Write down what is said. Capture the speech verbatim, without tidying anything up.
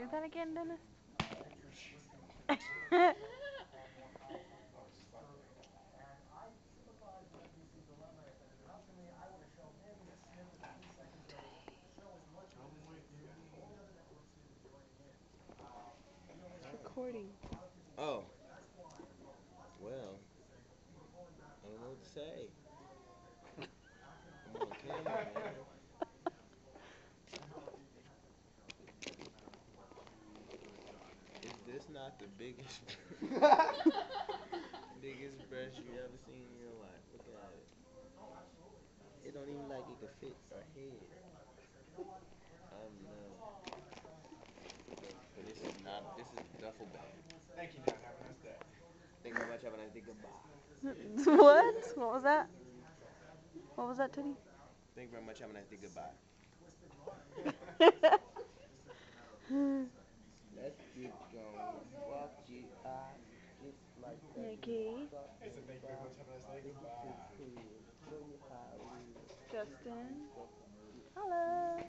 that again, Dennis? It's recording. Oh. Well. I don't know what to say. I'm on camera, man. Is this not the biggest biggest brush you ever seen in your life? Look at it. It don't even like it could fit a head. I know. But this is not, this is a duffel bag. Thank you, Dad. Have a nice day. Thank you very much. Have a nice day. Goodbye. What? What was that? What was that, Teddy? Thank you very much. Have a nice day. Goodbye. Let's get going. Walk it out just like that. Nikki. I said thank you very much. Have a nice day. Goodbye. Justin. Hello.